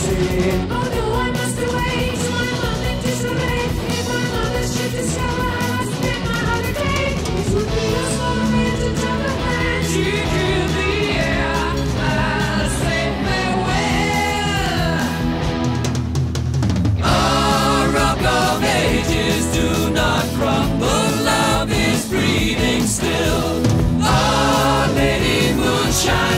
say. Oh no, I must away to my love and disarray. If my mother should discover I have spent my holiday, it would be a small man to tell the hand. She killed the air, I say farewell. Our rock of ages do not crumble, love is breathing still. Our Lady Moonshine